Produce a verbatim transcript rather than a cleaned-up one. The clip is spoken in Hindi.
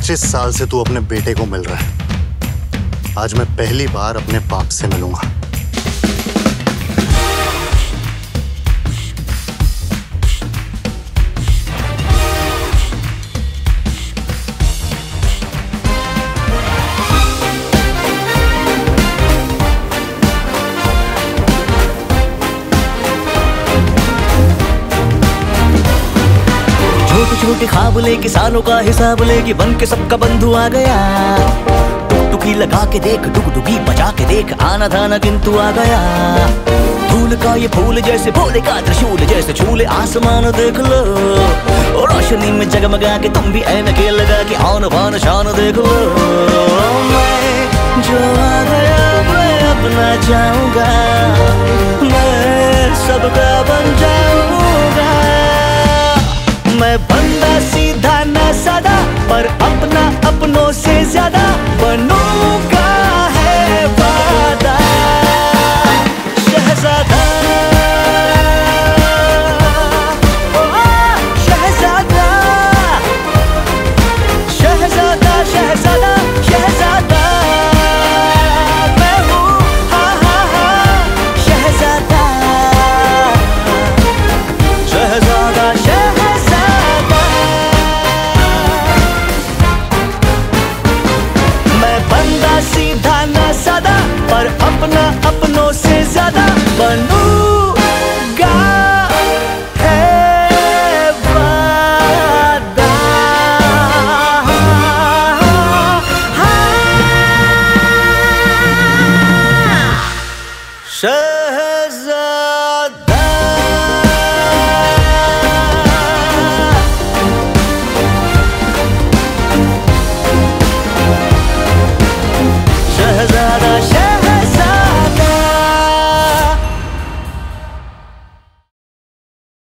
पच्चीस साल से तू अपने बेटे को मिल रहा है। आज मैं पहली बार अपने बाप से मिलूंगा। छोटे छोटे ख्वाब लेके सालों का हिसाब लेके बन के सबका बंधु आ गया। टुकटुकी लगा के देख, डुगडुगी बजा के देख, आना था ना किंतु आ गया। धूल का ये फूल जैसे, भोले का त्रिशूल जैसे, छूले आसमान देख लो। और रोशनी में जगमगा के तुम भी ऐनके लगा के आन बान शान देख लो। मैं जो आ गया मैं अपना चाहूंगा, मैं सबका बन जाऊंगा। मैं बंदा सीधा न सदा,